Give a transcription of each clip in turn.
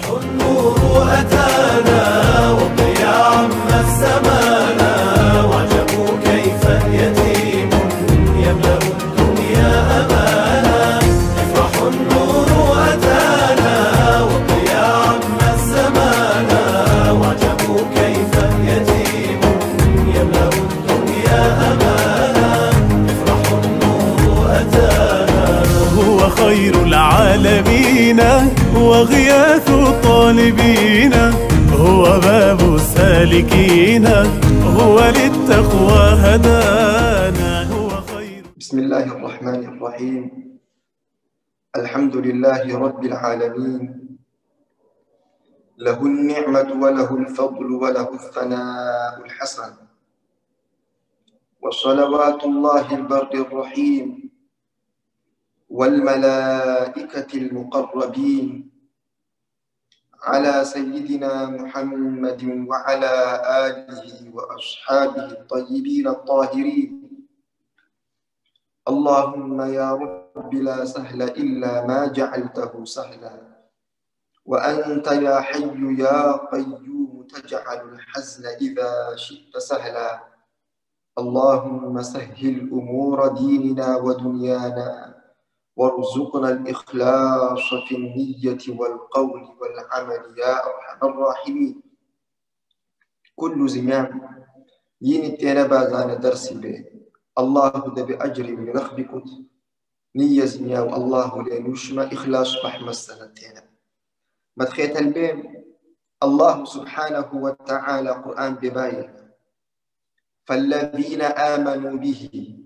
النور أتانا والضياء عم الزمانا، وعجبوا كيف يتيم يملأ الدنيا أمانا. افرح النور أتانا والضياء عم الزمانا، وعجبوا كيف يتيم يملأ الدنيا أمانا. افرح النور أتانا. هو خير العالمين وغياث الطالبين، هو باب السالكين، هو للتقوى هدانا. هو خير. بسم الله الرحمن الرحيم. الحمد لله رب العالمين، له النعمة وله الفضل وله الثناء الحسن، وصلوات الله البر الرحيم والملائكة المقربين على سيدنا محمد وعلى آله وأصحابه الطيبين الطاهرين. اللهم يا رب لا سهل إلا ما جعلته سهلا، وأنت يا حي يا قيوم تجعل الحزن إذا شئت سهلا. اللهم سهل أمور ديننا ودنيانا، وارزقنا الإخلاص في النية والقول والعمل يا أرحم الراحمين. كل زمام ينتين بازان درسي به الله دبي أجري من رخبكت نية زمياء الله لنشمى إخلاص بحمى السنتين مدخيت البيم. الله سبحانه وتعالى قرآن بباين، فالذين آمنوا به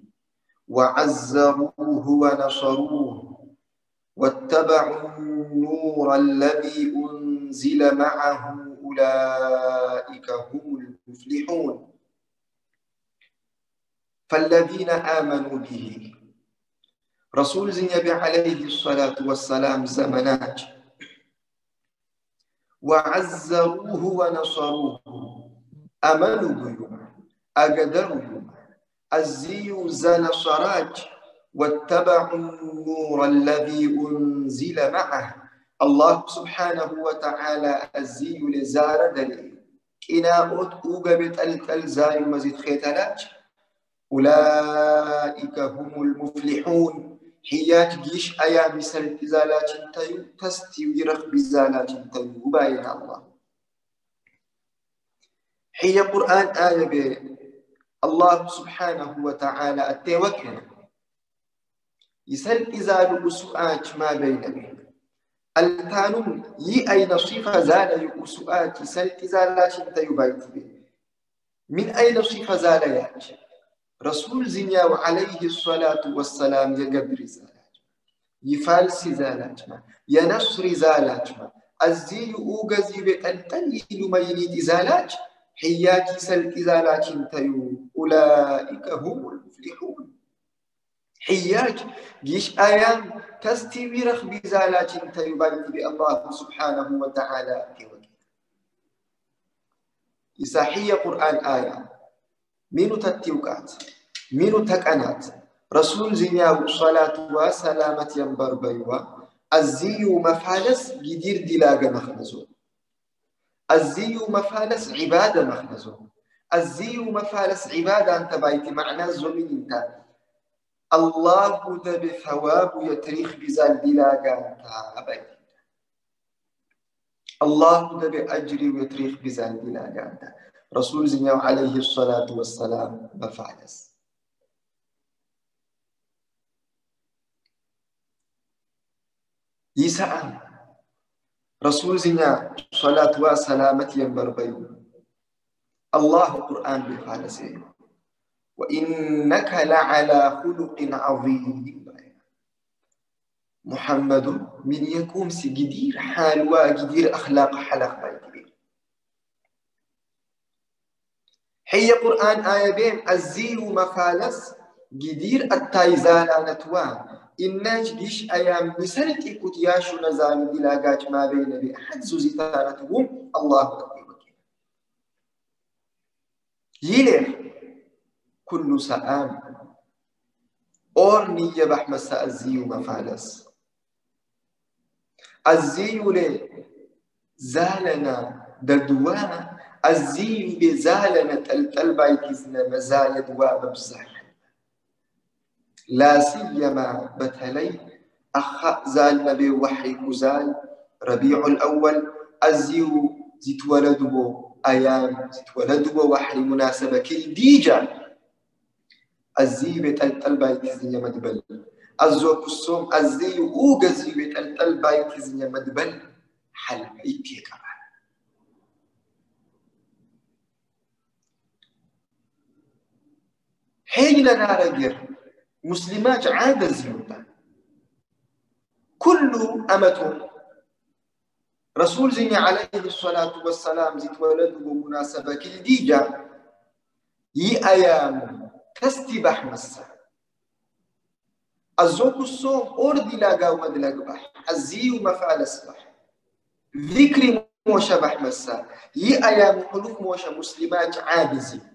وعزروه ونصروه واتبعوا النور الذي أنزل معه أولئك هم المفلحون. فالذين آمنوا به رسول زنبي عليه الصلاة والسلام زمنات، وعزروه ونصروه أمنوا بيوم أقدروا الزيو زن صراج، واتبعوا النور الذي أنزل معه. الله سبحانه وتعالى الزيو لزار دليل إنا أوقبت الزاي مزيد خيتلاج. أولئك هم المفلحون. حيات جيش أيام سلت زالات تيو تستوي رخب زالات تيو باين الله. حي قرآن آية به الله سبحانه وتعالى التوكل يسل إزال أسؤات ما بين به التانم يي أين صفة زال يؤسؤات يسل إزالات تيبايت به. من أين صفة زال يات رسول زنيا عليه الصلاة والسلام يقدر زالات يفالس زالات ما ينصر زالات ما الزي أوغزي بتنتني مينيد زالات حياتي سلت زالات تيو. أولئك هم المفلحون. حياج جيش آيام تستوي رخ بزالات تيو بانت بالله سبحانه وتعالى. إساحية قرآن آية منو تتيوكات منو تكأنات رسول زنياو صلاة وسلامة ينبر بيوا الزيو مفالس جدير دلاغة مخنزو، الزيو مفالس عبادة مخنزو، الزيو مفالس عبادة أنت بايتي معنى زمين انت الله ذا ثواب يتريخ بزال دلاغة انت بايتي الله ذا بأجري ويتريخ بزال دلاغة انت. رسول زنياو عليه الصلاة والسلام مفالس يسعى رسول زنيا صلاة وسلامة ينبر بيو الله قرآن بفالسين وإنك لعلى خلق عظيم. محمد من يكون سجدير حال وجدير أخلاق حلق بيتي. حي قرآن آية بين الزير مفالس جدير التايزانا نتوان إناج ديش أيام بسرتي كتياشو نزال دلاغات ما بين بأحد زوزيتانتهم الله أكبر. يلير كل سآم أورني يبح مساء الزيو مفالس الزيو لي زالنا ددوا الزيو بزالنا تلتل بايتزنا مزايد واببزح لا سيما بتلي أخ زال نبي وحي كزال ربيع الأول الزيو زيت ولدبو أيام زيت ولدبو وحي مناسبة كل ديجا الزيو بتلتل بايتزنا مدبل الزوك الصوم الزيو أوغا زيو بتلتل بايتزنا مدبل حل إيكي كمان حين نارجر مسلمات عادة زيوتا كل أمة رسول زين عليه الصلاة والسلام زيت ولد بمناسبة كالديجة أيام تستبح مسا الزوك الصوم أردي لاقا ومدلق بح الزيو مفعل اسبح ذكر موشى بح مسا أيام حلوف موشى مسلمات عادة زيوتا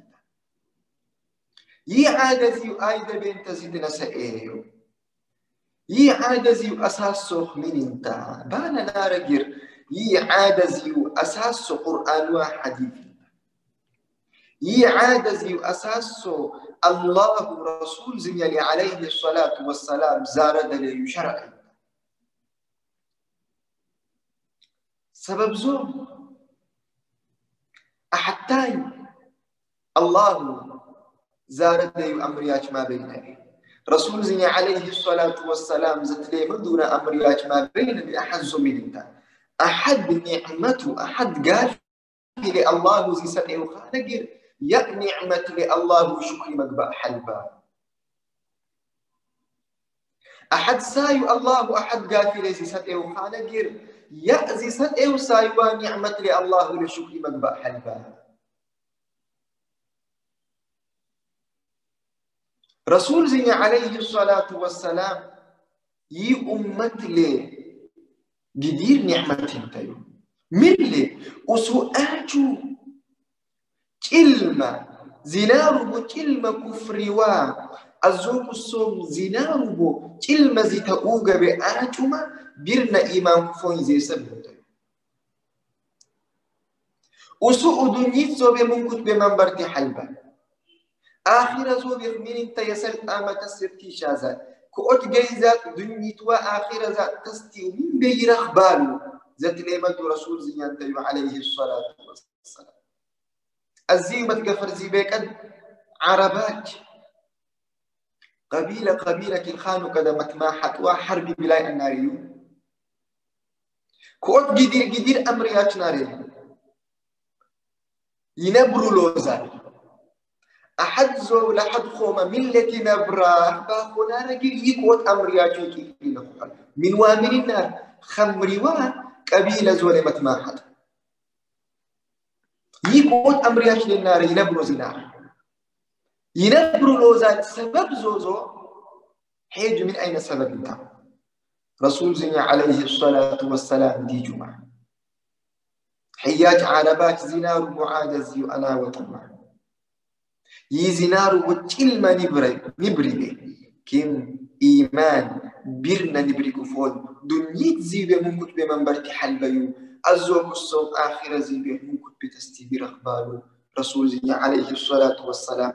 عادة زيو آيدة بنت زيدنا سئيو عادة زيو أساسه من انت بانا نارجر عادة زيو أساسه قرآن وحديث عادة زيو أساسه الله رسول زين عليه الصلاة والسلام زارد لي شرعي سبب زوم أحتاي الله زارد لي أمرياج ما بيننا رسول زين عليه الصلاة والسلام زت لي من دون أمرياج ما بين بأحد زميلنا أحد نعمته أحد قال لي الله زي سنة وخانقر يا نعمة لي الله شكري مقبأ حلبا أحد سايو الله أحد قال لي زي سنة وخانقر يا زي سنة وسايو نعمة لي الله لشكري مقبأ حلبا رسول زين عليه الصلاة والسلام أمت لي جدير نعمة تيو ملي وسؤاجو كلمة زناربو كلمة كفروا الزوك الصوم زناربو كلمة زيتاوغا بآجوما بيرنا إيمان كفوين زي سبب تيو وسؤ دنيت زوبي منكت بمنبرتي حلبا آخر زوبي من انت يسل آما تسرتي شازا كؤت جيزات دنيتوا آخر ذات تستي ومن بيرخ بالو ذات ليمة رسول زيان تيو عليه الصلاة والسلام الزيمة قفر زيبيك عربات قبيلة الخانو قدمت ما حتوا حرب بلاي الناريو كؤت جدير أمريات ناريو ينبرو لوزال أحد زو لحد خوما ملتي نبراه باخونا رجل يكوت أمرياجو كي من وامن النار خمروا قبيلة زولمت ما حد يكوت أمرياج للنار ينبرو زنار ينبرو لوزات سبب زوزو حيج من أين سبب انت رسول زين عليه الصلاة والسلام دي جمعة حياج عربات زنار معادزي وأنا وطمع يزنار وكلمة نبري كم إيمان بيرنا نبري كفون دنيت زيبه منكت بمنبرتي حلبيو أزوك الصوم آخر زيبه منكت بتستيبير أخباره رسول زي عليه الصلاة والسلام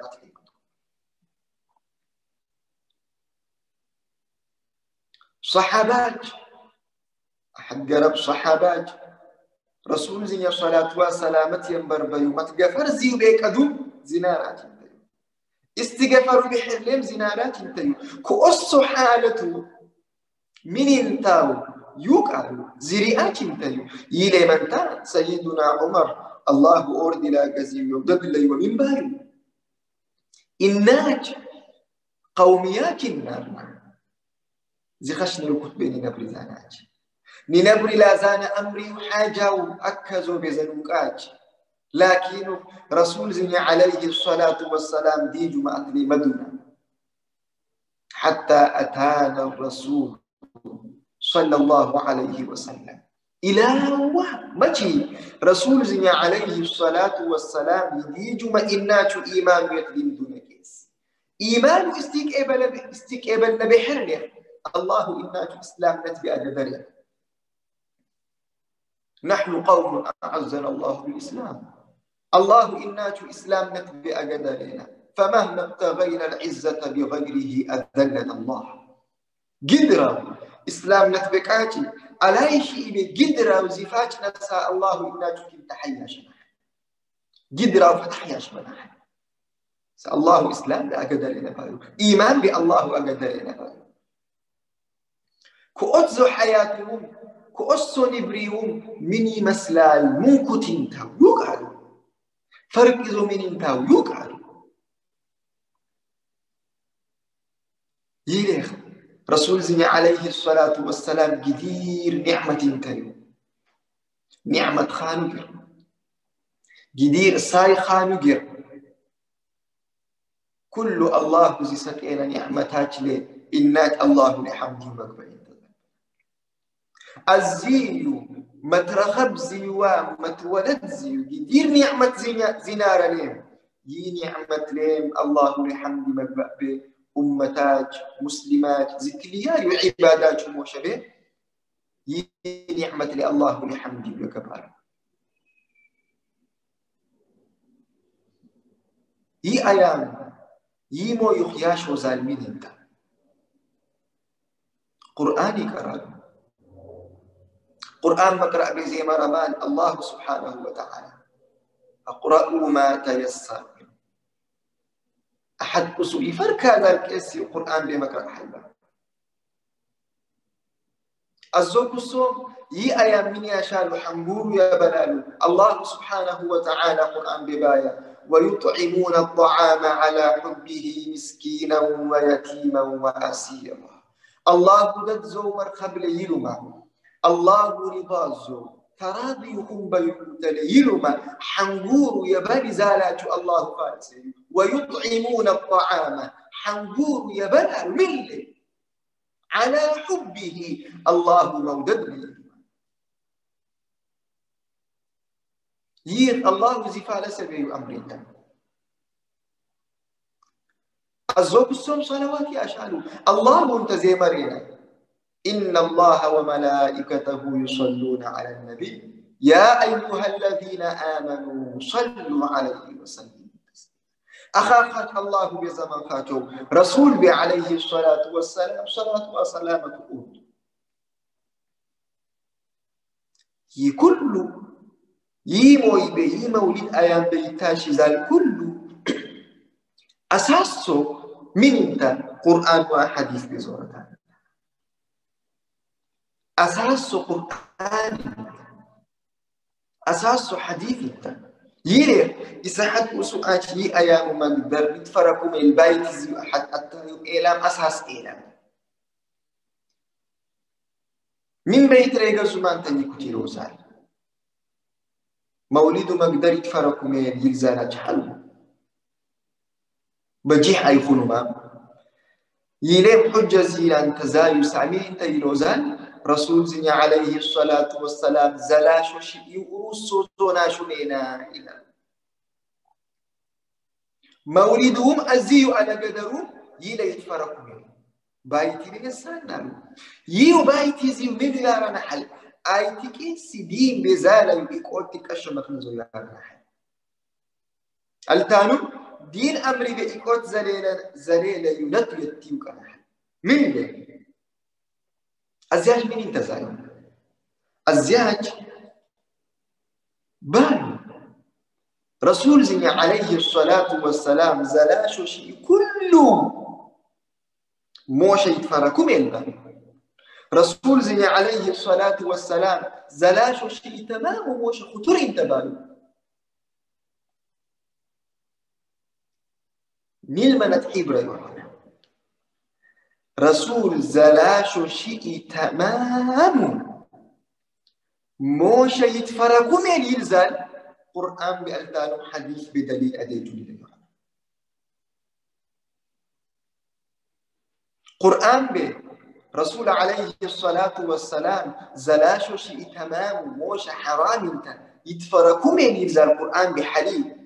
صحابات أحد قرب صحابات رسول زي الصلاة والسلام ينبربيو ما تقفر زيبه كدوم زنارات استغفروا بحرلم زنارات انتيو كأسو حالته من انتاو يوكالو زريئات انتيو يلي منتا سيدنا عمر الله أورد لا قزيو ودقلي ومن بارو إناج قوميات النار زخشني لكت بيني نبري زاناج ننبري لازان أمري وحاجاو أكزو بزنوكاج لكن رسول زين عليه الصلاة والسلام دي جمعة مدنة حتى أتانا الرسول صلى الله عليه وسلم إلى مجي رسول زين عليه الصلاة والسلام دي جمعة إناتو إيمان يتلم دون كيس إيمان استيقابل نبحرنا الله إناتو إسلام نتبع أدبرنا نحن قوم أعزنا الله بالإسلام الله إناك إسلام نتبع قدرنا فمهما ابتغينا العزة بغيره أذلنا الله قدرة إسلام نتبعاتي على شيء قدرة وزفاج نسى الله إناك كنت حيا شمح قدرة وفتحيا شمح الله إسلام لا قدرنا بارو إيمان بالله أقدرنا بارو كأتزو حياتهم كأسو نبريهم مني مسلال منكتين تاو يقعدوا فرق إذو منين تاو يقعدوا يليخ رسول زي عليه الصلاة والسلام قدير نعمة تايو نعمة خانقر قدير ساي خانقر كل الله زي سكينا نعمتاك لي إنك الله لحمده مقبئين الزيو مترخب زيوام متولد زيو قدير نعمة زنار ليم يي نعمة ليم الله لحمده مقبئ أمتاج مسلمات ذكريات وعبادات وشبه يي نعمة لله لحمده وكبار يي أيام يي مو يخياش وظالمين انت قرآني قرآن قرآن مقرأ بزي مرمان الله سبحانه وتعالى أقرأوا ما تيسر أحد أصولي فرق هذا الكيس القرآن بمقرأ حلبة الزوج الصوم يي أيام من يشال حنبور يا بلال الله سبحانه وتعالى قرآن ببايا ويطعمون الطعام على حبه مسكينا ويتيما وأسيرا الله دد زومر قبل يلما الله رضازو تراضيهم بيوت يلما حنبور يبالي زالات الله فارسي ويطعمون الطعام حنبور يبلع مله على حبه الله مودد يير الله زفال سبيل أمرنا الزوج السوم صلوات يا شالو الله انتزي مرينا إن الله وملائكته يصلون على النبي يا أيها الذين آمنوا صلوا عليه وسلموا أخاك الله بزمن خاتو رسول عليه الصلاة والسلام صلاة وسلامة أود يكل يموي بي مولد أيام بيتاشي ذال كل أساسه من انت قرآن وحديث بزورتان أساسه قرآن أساسه حديث انت يلي إسحاق وسؤال يي أيام من در يتفرقوا من البيت زي أحد التاني إعلام أساس إعلام من بيت رجع زمان تاني كتير وزال مولد مقدر يتفرقوا من يلزانا جحل بجيح أيخون ما يلي حجة زيلان تزايو سامين تاني وزال رسول زي عليه الصلاة والسلام زلاش وشي ورسو زوناشو لينا إلى مولدهم أزيو على قدرهم يلا يتفرقوا منه بايتي لنسان نالو يو بايتي زيو مدلار نحل آيتي كي سيدين بزالة يبقوتي كشمك نزولار نحل التانو دين أمري بإقوت زليلة ينطي يتيوك نحل من ليه الزياج من انتزايو الزياج بانو رسول زي عليه الصلاة والسلام زلاشو شيء كله موشي يتفرقوا من بانو رسول زي عليه الصلاة والسلام زلاشو شيء تمام وموشي خطور انتبانو نلما نتحيب رأيونا رسول زلاشو شيء تمام موشي يتفرقوا من يلزال قرآن بألتان حديث بدليل أديت لله قرآن برسول عليه الصلاة والسلام زلاشو شيء تمام موشي حرام انت يتفرقوا من يلزال القرآن بحليل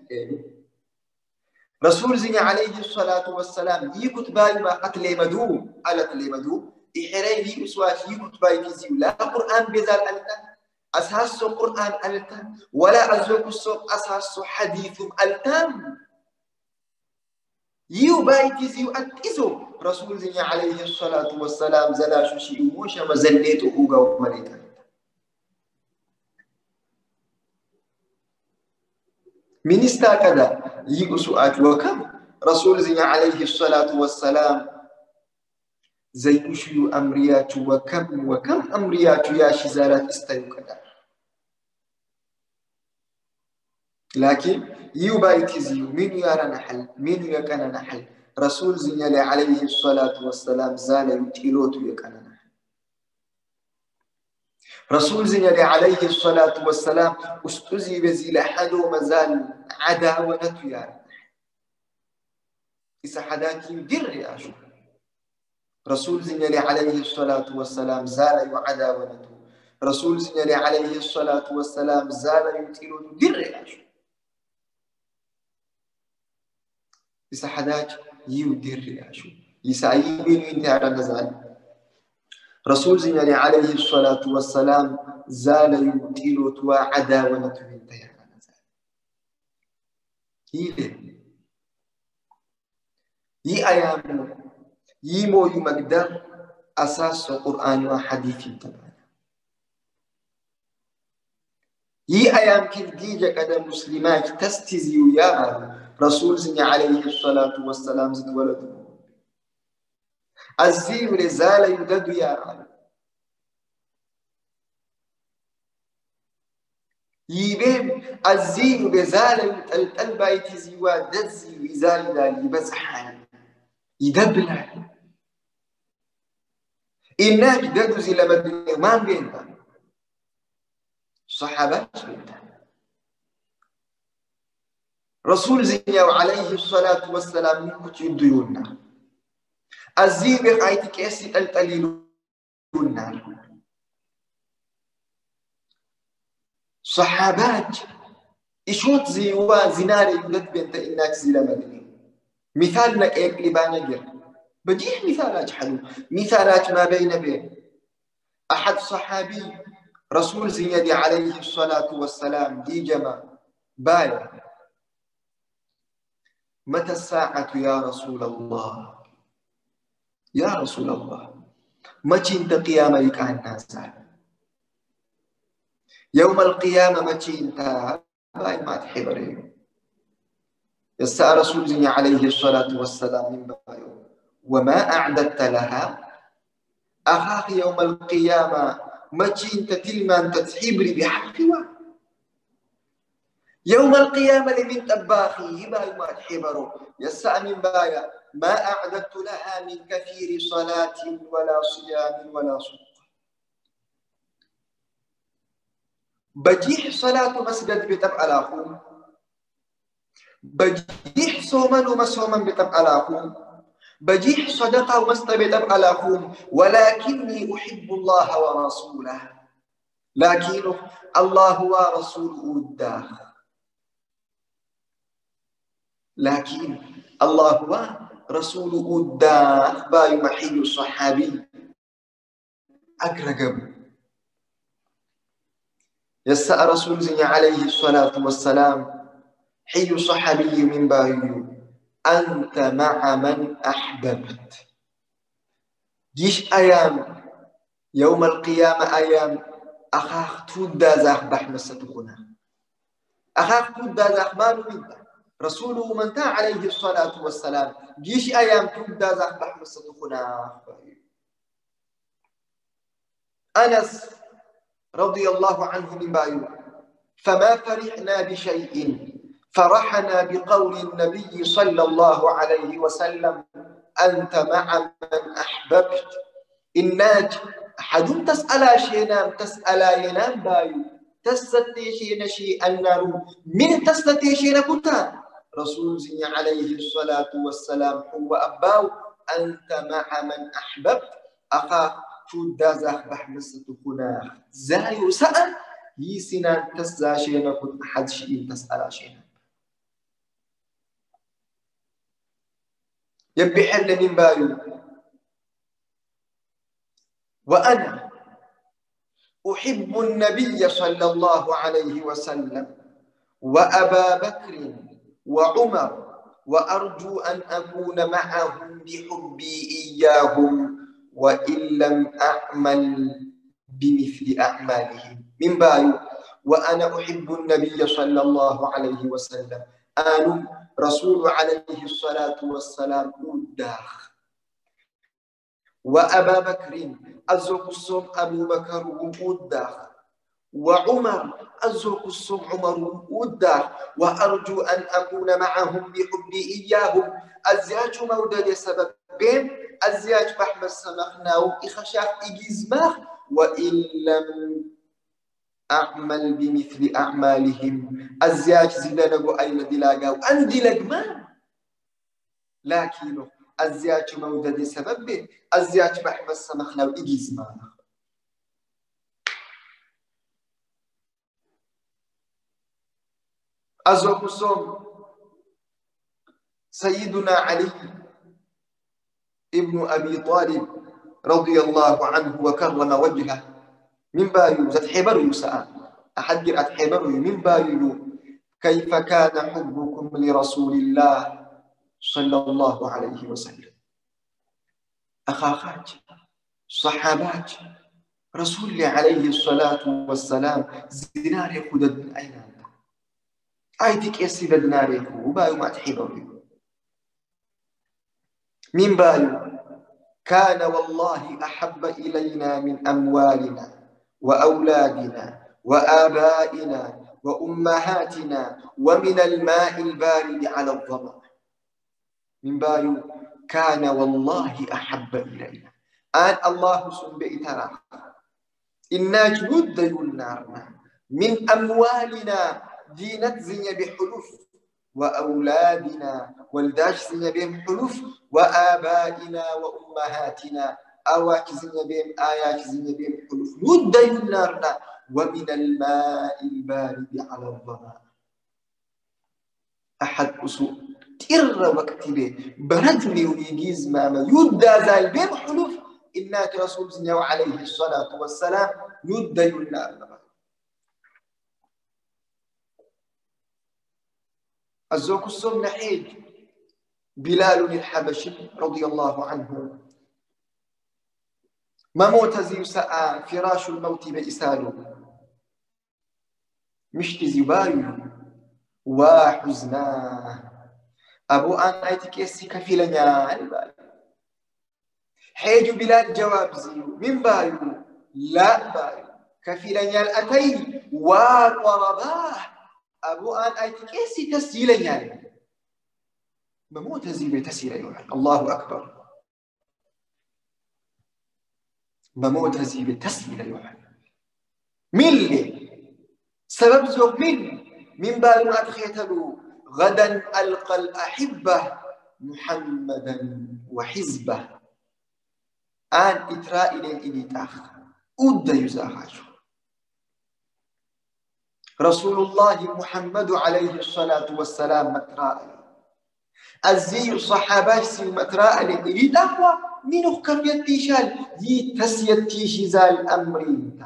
رسول زي عليه الصلاة والسلام يكت باي ما قتل مدو ألت لمدو إحرين لي أسواش يكت باي تزيو لا قرآن بذال أنت أساسه قرآن ألتام ولا أزوك السوق أساسه حديث ألتام يو بايتي زيو أتيزو رسول زي عليه الصلاة والسلام زلا شيء موشا مزليته أوغا ومريتا من استاكدا يو سؤال وكم رسول زي عليه الصلاة والسلام زي أشيو أمريات وكم أمريات يا شزارات استيقظا لكن يبايتي زيو من يرى نحل من يكن نحل رسول زي عليه الصلاة والسلام زال يتيلوت يكن نحل رسول زي عليه الصلاة والسلام استزي بزيل حدو مزال عداوة يا إذا حداكي در يا شو رسول زي عليه الصلاة والسلام زال يعداوة رسول زي عليه الصلاة والسلام زال يتيلوت در يا شو إذا حداك يودير رياشو يسعيبين انت على نزال رسول زي عليه الصلاة والسلام زال يمتيل توا عداوة انت على نزال يي أيام يمو يمقدر أساس القرآن وحديث تبعنا يي أيام كالجيجة كده مسلمات تستزيو يا رسول زي عليه الصلاة والسلام زد ولده الزيو لزال يدد يا يبين الزيو بزال يتلتل بايتي زيوا دزي وزال دالي يبزحان يدبلا إناك ددو زي لبدو ما بينتا صحابات رسول زي عليه الصلاة والسلام نكت يديونا الزيب قايتك يسي تلتليلونا صحابات إشوت زيوا زنار يدد بنت إناك زي لمدني مثال لك إيك لبانا جر بجيح مثالات حلو مثالات ما بين أحد صحابي رسول زي عليه الصلاة والسلام دي جمع بايا متى الساعة يا رسول الله يا رسول الله متى انت قيامك عن الناس يوم القيامة متى انت باي ما تحبرين يسأل رسول زي عليه الصلاة والسلام من بايو وما أعددت لها أخاك يوم القيامة متى انت تلمان تتحبري بحقها يوم القيامة لمن تباخي باي ما تحبرو يسأل من بايا ما أعددت لها من كثير صلاة ولا صيام ولا صدق بجيح صلاة مسجد بتبع الأخوم بجيح صوما ومسوما بتبع الأخوم بجيح صدقة ومسجد بتبع الأخوم ولكني أحب الله ورسوله لكن الله ورسوله الداخل لكن الله ورسوله الداخل باي محي الصحابي أقرقب يسأل رسول زي عليه الصلاة والسلام حي صحابي من بايو أنت مع من أحببت جيش أيام يوم القيامة أيام أخاك تودا زاخ بحمستكنا أخاك تودا زاخ مالو منك رسوله من تا عليه الصلاة والسلام جيش أيام تودا زاخ بحمستكنا أنس رضي الله عنه من بايو فما فرحنا بشيء فرحنا بقول النبي صلى الله عليه وسلم أنت مع من أحببت إناك أحد تسأل شيئا تسأل ينام بايو تستطيعين شيئا نارو من تستطيعين كتا رسول زي عليه الصلاة والسلام هو أباو أنت مع من أحببت أخا تودا زاخ بحمسة كنا زايو سأل يسنا تسأل شيئا كنت أحد شيء تسأل شيئا يبي حل من بايو وأنا أحب النبي صلى الله عليه وسلم وأبا بكر وعمر وأرجو أن أكون معهم بحبي إياهم وإن لم أعمل بمثل أعمالهم. من بايو وأنا أحب النبي صلى الله عليه وسلم آن رسول عليه الصلاة والسلام أداخ وأبا بكر أزوك الصوم أبو بكر أداخ وعمر أزوك الصوم عمر أداخ وأرجو أن أكون معهم بحبي إياهم. أزياج مودد سبب بين أزياج بحمد سمخناو إخشاف إجزماخ وإن لم أعمل بمثل أعمالهم أزياج زلنغو أين دلاغاو أن دلغما لكن أزياج مودد سبب بين أزياج بحمد سمخناو إجزماخ. أزوك الصوم سيدنا علي ابن أبي طالب رضي الله عنه وكرم وجهه من بايو زت حبر يسأل أحد أتحبر من بايو كيف كان حبكم لرسول الله صلى الله عليه وسلم. أخاخات صحابات رسول الله عليه الصلاة والسلام زناري خدد من أين أنت أيتك يسيب دناري وبايو ما تحبر من بايو كان والله أحب إلينا من أموالنا وأولادنا وآبائنا وأمهاتنا ومن الماء البارد على الظمأ. من بايو كان والله أحب إلينا آن الله سبحانه ترى إنا جود النار من أموالنا دينت زي بحلف وأولادنا والداش زي بهم حلف وآبائنا وأمهاتنا أواك زي بهم آيات زي بهم حلف ود النار ومن الماء البارد على الظمأ. أحد أسوء تر وقت به بردني ويجيز ماما يدى زال بهم حلف إنك رسول زي عليه الصلاة والسلام يدى النار. الزوك الصوم نحيج بلال الحبشي رضي الله عنه ما موت زي ساعة فراش الموت بإساله مشت زبايو وحزناه أبو أن أيتك يسي كفيلنا البال حيج بلال جواب زيو من بايو لا بايو كفيلنا الأتي وقرباه أبو أن أيتكيسي تسجيلا يعني ممو تزيل تسير يعني الله أكبر ممو تزيل تسير يعني ملي سبب زوج من بعد ما تخيتلوا غدا ألقى الأحبة محمدا وحزبه آن إتراء إلي تاخ أود يزاخاش رسول الله محمد عليه الصلاة والسلام متراء الزي الصحابة سي متراء لإلي تاخوا منو كم يتيشال دي تسيتيش زال أمرين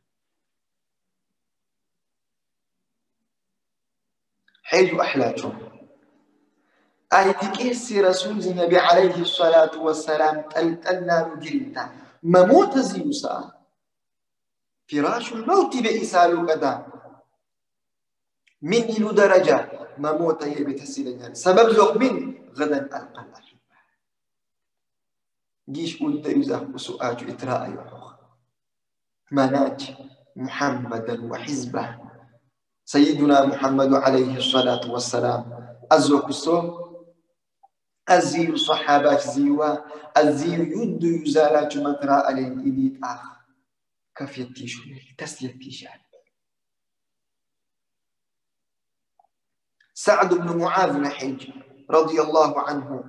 حيث أحلاته آيتكيسي رسول النبي عليه الصلاة والسلام تلتنا مجلتا مموت زيوسا فراش الموت بإسال قدا من إلو درجة مموت يبتسل سبب زوق من غدا ألقى الأحبة جيش قلت يزاق وسؤال إتراء يحوخ مناج محمدا وحزبه سيدنا محمد عليه الصلاة والسلام أزوك الصوم أزيل الصحابة زيوا أزيل يد يزالات متراء للإليت آخ كف يتيشون تسيتيشان سعد بن معاذ نحيج رضي الله عنه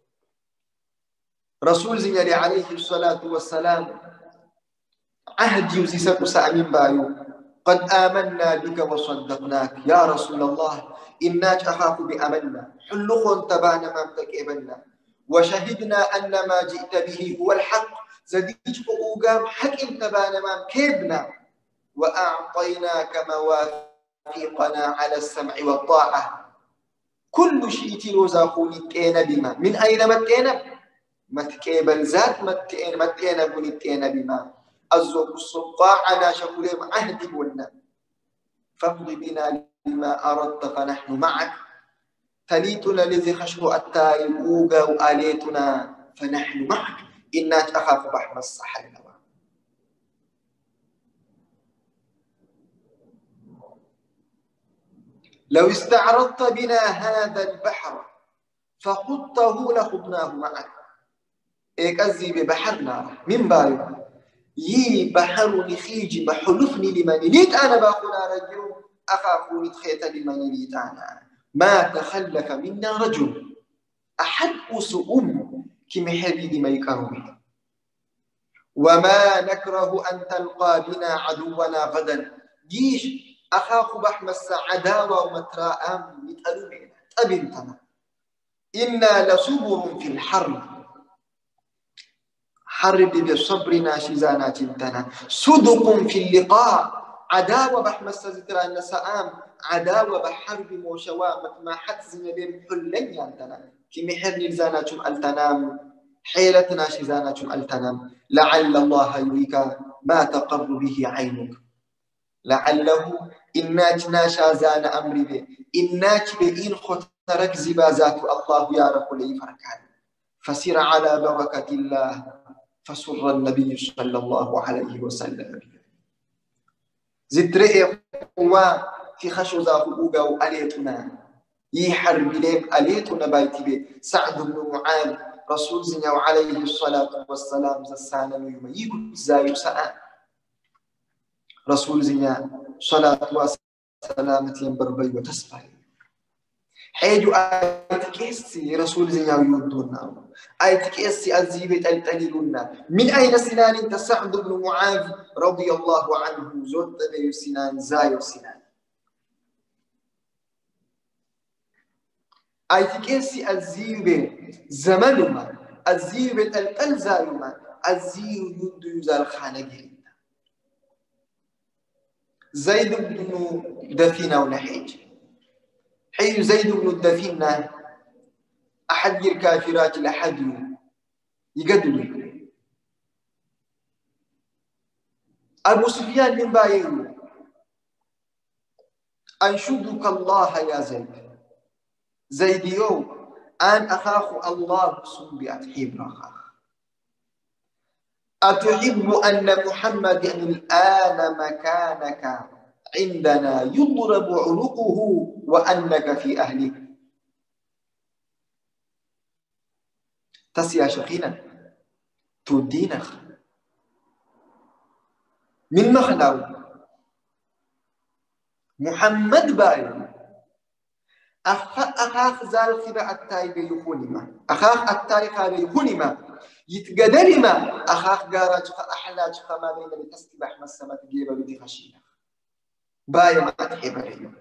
رسول زيني عليه الصلاة والسلام عهد يزيسك سأمين بايو قد آمنا بك وصدقناك يا رسول الله إناك أخاف بأمنا حلقون تبانا ما بتكيبنا وشهدنا أن ما جئت به هو الحق زديج فقوقام حق تبانا ما كيبنا وأعطيناك مواثيقنا على السمع والطاعة. كل شيء تلوزاخوني تينا بما من أين متينا متكيبل ذات متينا بني تينا بما الزوج السلطاء أنا شغلهم عهدي بولنا فاقض بنا لما أردت فنحن معك تليتنا الذي خشوا التاي أوغا وآليتنا فنحن معك إنك أخاف بحم الصحل. لو استعرضت بنا هذا البحر فخضته لخضناه معك. إيكازي ببحرنا من بارو يي بحر نخيجي بحلفني لمن ليت أنا باخنا رجل أخاف نتخيت لمن ليت أنا ما تخلف منا رجل أحد أسؤم كمحري لما يكرمه وما نكره أن تلقى بنا عدونا غدا جيش أخاف بحمس عداوة ومتراء متألمين أبنتنا إنا لصبر في الحرب حرب بصبرنا شزانا تنتنا صدق في اللقاء عداوة بحمس زترا النساء عداوة بحرب موشوا ما حتزن بهم حلن ينتنا كم حرن الزانا التنام حيلتنا شزانا التنام لعل الله يريك ما تقر به عينك لعله إناج ناشا زان أمري به إناج بإن خطرك زبازات الله يعرف لي فركان فسر على بركة الله فسر النبي صلى الله عليه وسلم زدرئ قوة في خشو ذا فؤوغا وأليتنا يحرب ليك أليتنا بايتي به سعد بن معاذ رسول زنيا عليه الصلاة والسلام زسانا يوم يقول زايو ساء رسول زنيا صلاة وسلامة ينبربي وتسبح حيجو آيتكيسي رسول زنيا يودونا آيتكيسي الزيبة التليلونا من أين سنان انت سعد بن معاذ رضي الله عنه زود بيو سنان زايو سنان آيتكيسي الزيبة زمنما الزيبة الزايوما الزيو يودو يزال خانقين زيد بن دفينة ونحيج حي زيد بن الدفينة أحد الكافرات لحد يقدم أبو سفيان من بايعه أنشدك الله يا زيد زيد يوم أن أخاف الله سبي أتحب أخاف أتحب أن محمد الآن مكانك عندنا يضرب عنقه وأنك في أهلك تسيا شخينا تودينا من مخلاو محمد بايو أخاخ زال خبا التايب يخونما أخاخ التايب يخونما يتقدرما أخاخ قارج أحلاج ما بين بتستبح مسما تجيب بدي خشينا بايا ما تحب عليه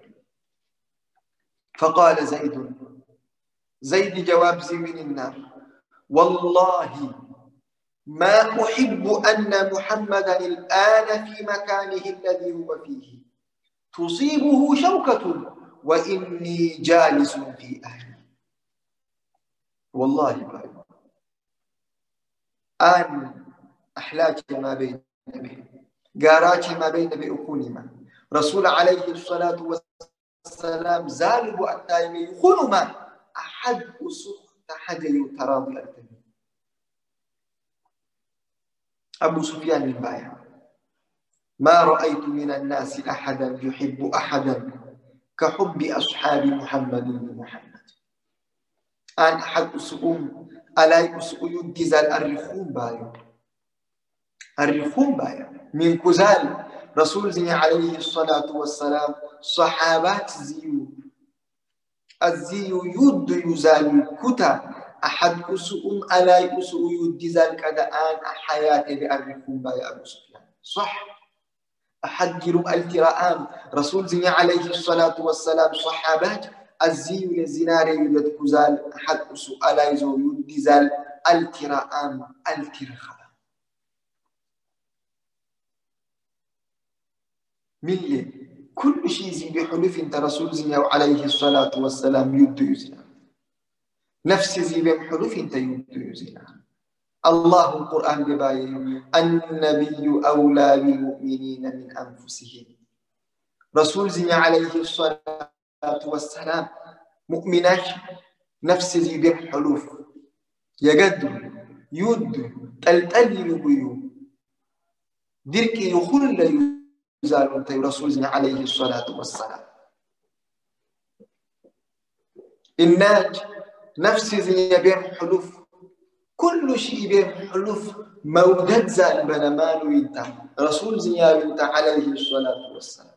فقال زيد جواب زي من النار والله ما أحب أن محمدا الآن في مكانه الذي هو فيه تصيبه شوكة وإني جالس في أهلي والله بايا آن أحلاج ما بين قاراج ما بين بأكونما رسول عليه الصلاة والسلام زالب التايم يخونما أحد أسخ تحد يتراضي التنين أبو سفيان من بايع ما رأيت من الناس أحدا يحب أحدا كحب أصحاب محمد بن محمد أن أحد أسؤم ألاي أسؤم يدزال الرخوم بايع من كزال رسول زي عليه الصلاة والسلام صحابات الزيو يد يزال كتا أحد أسؤم ألاي أسؤم يدزال كذا آن حياتي بأرخوم بايع أبو سفيان صح أحد جرم التراءام رسول زي عليه الصلاة والسلام صحابات الزيو للزنار يدد كزال أحد أسؤم ألاي زو يدزال التراءام الترخام ملي كل شيء زي بحلف انت رسول زي عليه الصلاة والسلام يبدو يزنا نفس زي بحلف انت يبدو يزنا الله القرآن ببايه النبي أولى بالمؤمنين من أنفسهم رسول زي عليه الصلاة والسلام مؤمنات نفس زي بحلف يقدر يد تلتل يبيو ديرك يخل يزال انت رسول زي عليه الصلاة والسلام الناج نفس زي بحلف كل شيء بحلف مودد زال بنمال وينت رسول زي انت عليه الصلاة والسلام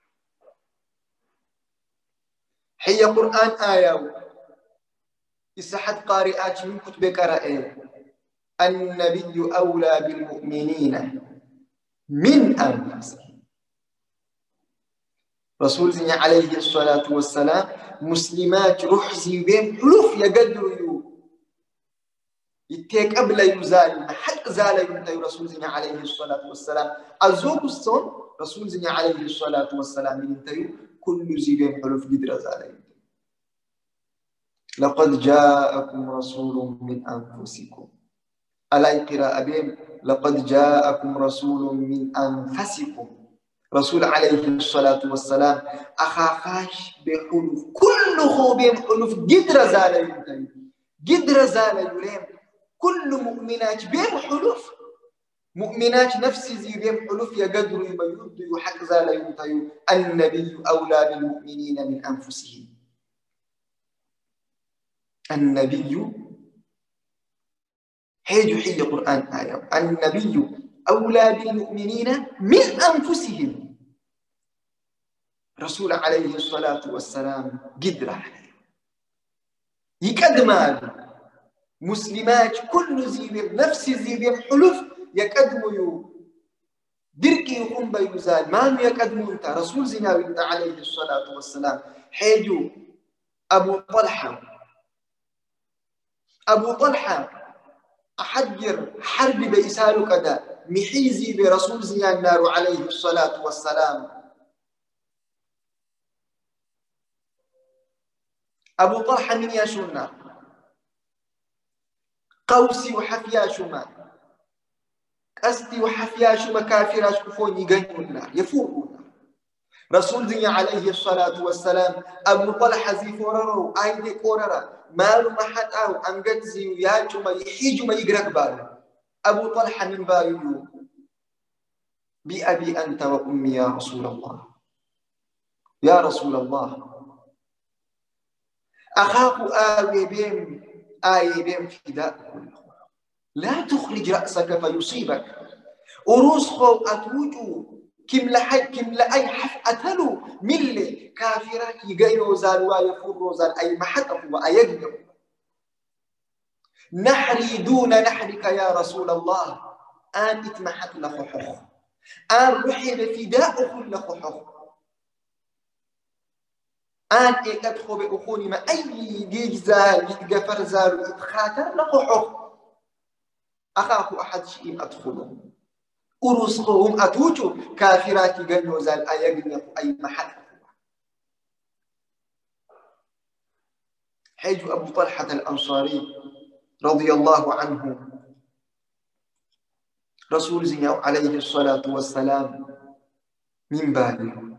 هي قرآن آية إسحاد قارئات من كتب قرأ النبي أولى بالمؤمنين من أنفسهم رسول زي عليه الصلاة والسلام مسلمات روح زي بين حلوف يقدروا يتيك قبل يزال حق زال ينتهي رسول زي عليه الصلاة والسلام أزوج الصون رسول زي عليه الصلاة والسلام ينتهي كل زي بين حلوف قدر زال لقد جاءكم رسول من أنفسكم ألا قراءة بهم لقد جاءكم رسول من أنفسكم رسول عليه الصلاة والسلام أخافاش بحلف كل خوبهم حلف قدر زال ينتهي قدر زال يلين كل مؤمنات بهم حلف مؤمنات نفس زي بهم حلف يقدروا يبيض يحق زال ينتهي النبي أولى بالمؤمنين من أنفسهم النبي حي قرآن آية النبي أولى بالمؤمنين من أنفسهم رسول عليه الصلاة والسلام قدر عليه يقدم مسلمات كل زيبهم نفس زيبهم حلف يقدموا دركي يقوم بيزال ما يقدموا انت رسول زنا انت عليه الصلاة والسلام حيجو أبو طلحة أحجر حرب بإسالو كذا محيزي برسول زيان النار عليه الصلاة والسلام أبو طلحة من ياشونا قوسي وحفياشما قستي وحفياشما كافراش كفون يغنونا يفوقونا رسول زيان عليه الصلاة والسلام أبو طلحة زي فوررو آيدي كوررا مالو محد أو أنقد زي ياجما يحيجما يقرق بالو أبو طلحة من بايو بأبي أنت وأمي يا رسول الله يا رسول الله أخاف آوي بهم فداء لا تخرج رأسك فيصيبك أروس خو أتوجو كم لأي حف أتلو ملي كافرات يغيرو زال ويفرو زال أي محطف وأيقدم نحري دون نحرك يا رسول الله آن اتمحت لخحوخ آن روحي بفداء كل خحوخ آن أدخل بأخوني ما أي جيج زال يتغفر زال ويتخاتر لخحوخ أخاف أحد شيء أدخله أرسخهم أتوجو كافرات يغنو زال أيقنق أي محل حيث أبو طلحة الأنصاري رضي الله عنه رسول زي عليه الصلاة والسلام من باله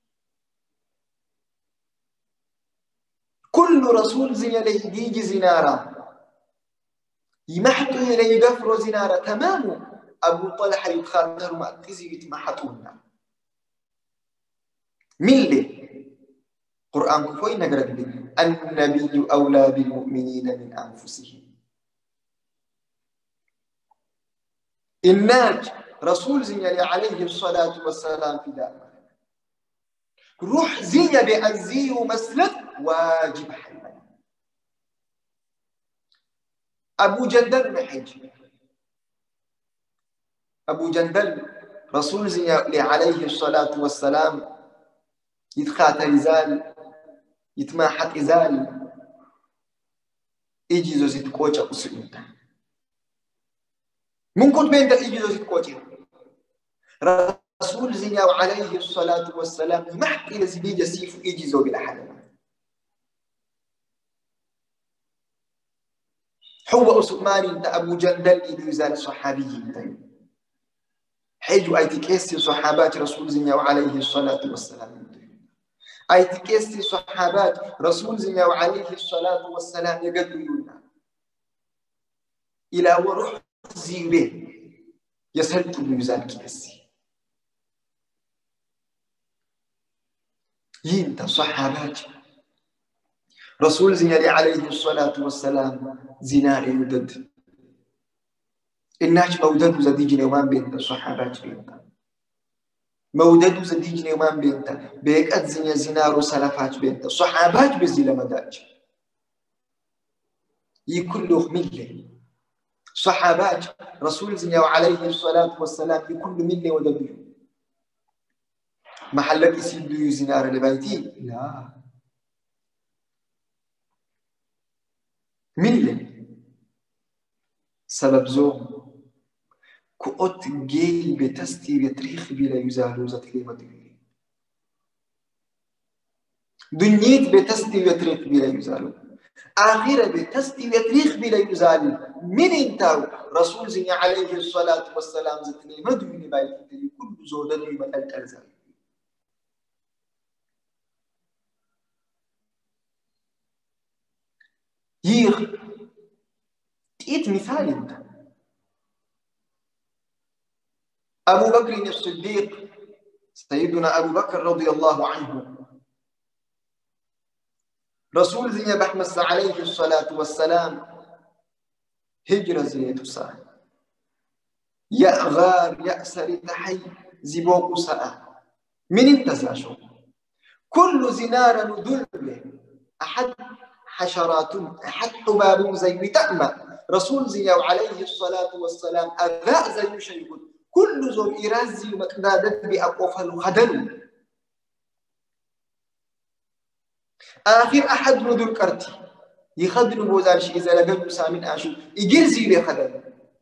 كل رسول زي ليجي زنارة يمحتو إليه يغفر زنارة تمامه أبو طلحة يتخاطر ما تزي يتمحتونا ملي قرآن كفوي نقرأ النبي أولى بالمؤمنين من أنفسهم الناج رسول زي عليه الصلاة والسلام في دائما روح زي بأنزي ومسلك واجب حيوان أبو جندل محج أبو جندل رسول زي عليه الصلاة والسلام يتخاتر إزال يتماحت إزال إيجي زو زيت كوچا أسلمتا من كنت بين إيجي زو زيت كوچا رسول زنيا عليه الصلاة والسلام محكي لزبيج سيف إجزو بالأحد هو أسمان انت أبو جندل إذ يزال صحابي حيجو أي تكيسي صحابات رسول زنيا عليه الصلاة والسلام أي تكيسي صحابات رسول زنيا عليه الصلاة والسلام يقدرون إلى وروح زيبه يسهلت بيزال كيسي ينت صحابات رسول زنيا عليه الصلاة والسلام زناء يدد الناس مودد زديج نومان بين الصحابات بينتا مودد زديج نومان بينتا بيك أدزنيا زنار وسلفات بينتا الصحابات بزيل مداج يكله ملة صحابات رسول زنيا عليه الصلاة والسلام يكل ملة ودبيو محلك يسيدو زنار لبيتي لا ملة سبب زوم كؤت جيل بتستي بتريخ بلا يزالو زتلي مدري دنيت بتستي بتريخ بلا يزالو آخرة بتستي بتريخ بلا يزالو من انتاو رسول زي عليه الصلاة والسلام زتلي مدري بايتي كل زودني بدل تلزم يخ تيت مثال انت أبو بكر الصديق سيدنا أبو بكر رضي الله عنه رسول زي بحمس عليه الصلاة والسلام هجرة زي تسا يا غار يا سري تحي زبوق ساء من انتزاشو كل زنار ندل أحد حشرات أحد حباب زي بتأمى رسول زي عليه الصلاة والسلام أذاء زي شيء كل زو إرازي ومقدادت بأقوفل خدل آخر أحد ندل كرتي يخدل بوزارش إذا لقد سامن آشو يجرزي لخدل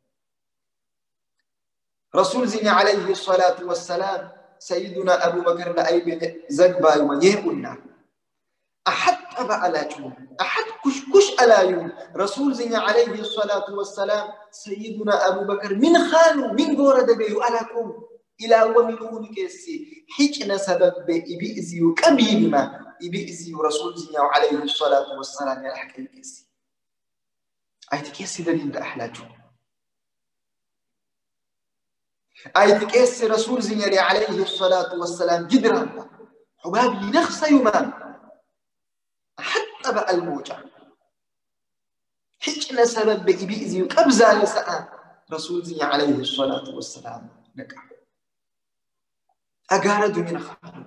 رسول زي عليه الصلاة والسلام سيدنا أبو بكر لأيب زقبا يوم يهقلنا أحد أبا ألاجون أحد كش ألايون رسول زي عليه الصلاة والسلام سيدنا أبو بكر من خانو من غورة بيو ألاكم إلى ومنون كيسي حيجنا سبب بإبئزي وكبير ما إبئزي رسول زي عليه الصلاة والسلام يلحق الكيسي أيت كيسي دليل دا أحلاجون أيت كيسي رسول زي عليه الصلاة والسلام جدران حبابي نخص يومان حتى بقى الموجة حجنا سبب بإبئزي وكبزة لساء رسول زي عليه الصلاة والسلام نقع أقارد من خالد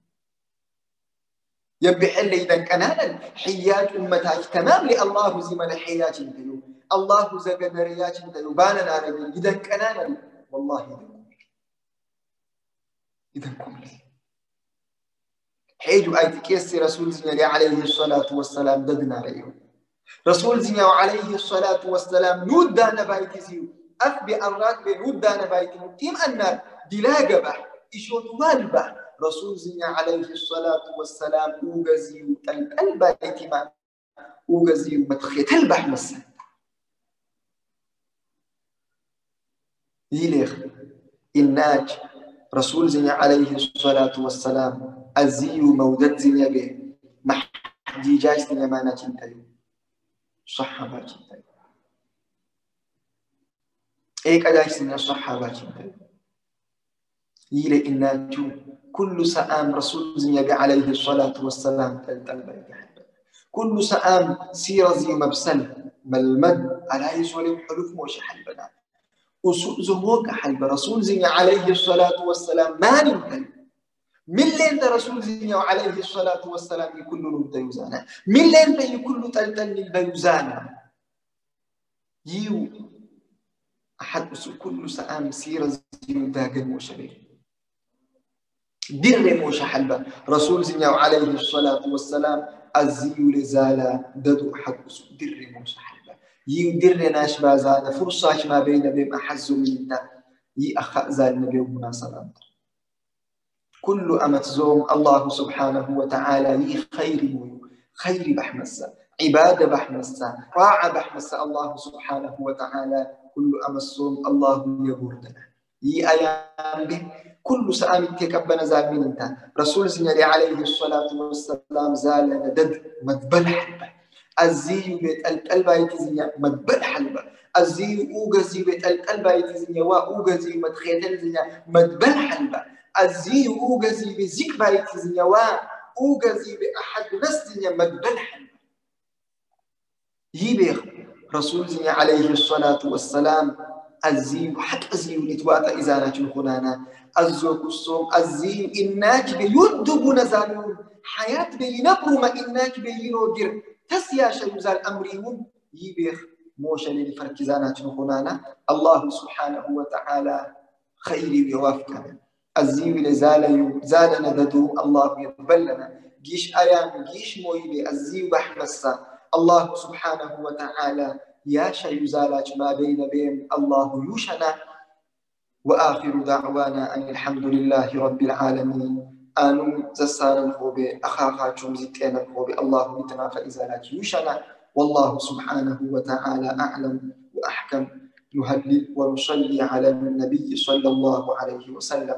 يبحل إذا كان حيات أمتاج تمام لله زمن حيات انتيو الله زقد ريات انتيو باننا رجل إذا كان والله إذا كمل حيجو آية كيسي رسول زي عليه الصلاة والسلام ددنا عليه رسول زي عليه الصلاة والسلام نودانا بايتي زيو أثبي أمراك بنودانا بايتي مكتيم أن دلاغ بح إشوت والبح رسول زي عليه الصلاة والسلام أوغزيو تلقل بايتي ما أوغزيو متخيط البح مسا يليخ الناج رسول زي عليه الصلاة والسلام أزيو مودد زي به محدي جايز نيمانا جنتايو صحابة جنتايو إيك أجايز نيا صحابة جنتايو يلي إناجو كل سآم رسول زي عليه الصلاة والسلام تلتل كل سآم سيرة زي مبسل ملمد على يسولي حلوف موشي حلبنا وزهوك حلب رسول زي عليه الصلاة والسلام ما نمتل من لين رسول زي عليه الصلاة والسلام يكون نبدا يوزانا من لين يكون تلتل البيوزانا يو أحد كل سآم سيرة زي داقل موشبه دير موشا حلبة رسول زي عليه الصلاة والسلام الزيو لزالا ددو حق دير موشا حلبة يو دير ناش بازانا فرصاش ما بين بهم أحزو منتا يأخذ زال نبي مناسبة كل أمت زوم الله سبحانه وتعالى خير بحمسة عبادة بحمسة طاعة بحمسة الله سبحانه وتعالى كل أمت زوم الله يبوردنا أيام به كل سامي تكبنا زالمين انت رسول زنيري عليه الصلاة والسلام زال ندد مدبل حلبة الزي بيت القلبة يتزنيا مدبل حلبة الزي أوغزي بيت القلبة يتزنيا وأوغزي مدخيتل زنيا مدبل حلبة الزي أوغزي بزكبة يتزنيا وأوغزي بأحد نسزنيا مدبل حلبة يبيخ رسول زنيري عليه الصلاة والسلام الزي حتى الزي نتواتا إذا ناجل خنانا الزوك الصوم الزي إناك بيدب نزالون حياة بينبرو ما إناك بينوجر تسيا شيوزال أمريون يبيخ موشا لفرق زانات نخنانا الله سبحانه وتعالى خيري ويوافقنا الزي زال نددو الله يقبلنا جيش أيام جيش مويلي الزي بحمسا الله سبحانه وتعالى يا شيوزالات ما بين الله يوشنا وآخر دعوانا أن الحمد لله رب العالمين آنو زسان الخوبي أخاقا جمزتين الخوبي الله يتنافى إزالات يوشنا والله سبحانه وتعالى أعلم وأحكم نهلل ونصلي على النبي صلى الله عليه وسلم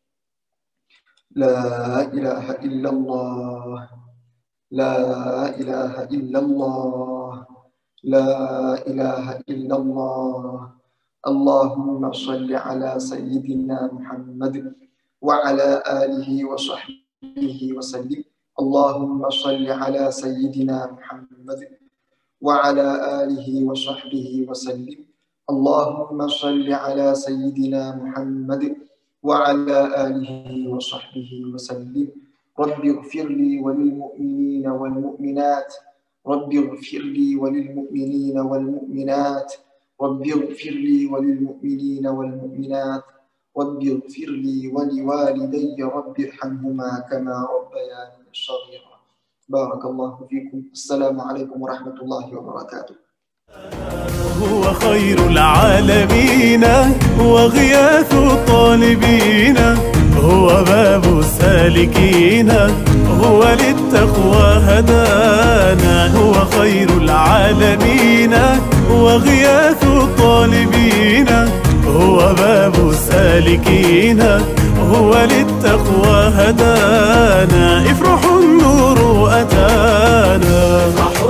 لا إله إلا الله لا إله إلا الله لا إله إلا الله اللهم صل على سيدنا محمد وعلى آله وصحبه وسلم اللهم صل على سيدنا محمد وعلى آله وصحبه وسلم اللهم صل على سيدنا محمد وعلى آله وصحبه وسلم رب اغفر لي وللمؤمنين والمؤمنات رب اغفر لي وللمؤمنين والمؤمنات رب اغفر لي وللمؤمنين والمؤمنات رب اغفر لي ولوالدي رب ارحمهما كما ربياني صغيرا بارك الله فيكم السلام عليكم ورحمة الله وبركاته هو خير العالمين وغياث الطالبين هو باب السالكين هو للتقوى هدانا هو خير العالمين وغياث الطالبين هو باب السالكين هو للتقوى هدانا افرحوا النور أتانا